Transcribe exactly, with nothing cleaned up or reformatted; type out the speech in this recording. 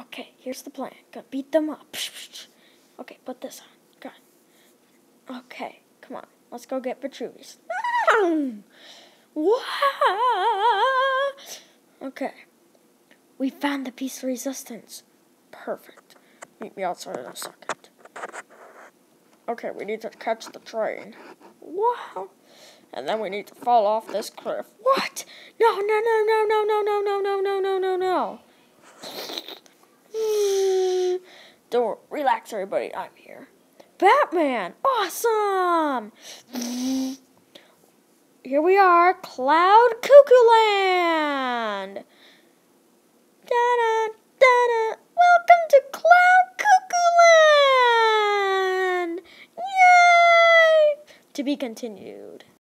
Okay, here's the plan. Gonna beat them up. Okay, put this on. Go on. Okay, come on. Let's go get Vitruvius. Okay. We found the piece of resistance. Perfect. Meet me outside in a second. Okay, we need to catch the train. Wow. And then we need to fall off this cliff. What? No, no, no, no, no, no, no, no, no, no, no, no, no. Don't relax, everybody. I'm here. Batman! Awesome! Here we are, Cloud Cuckoo Land! Da-da, da-da. Welcome to Cloud Cuckoo Land! Yay! To be continued.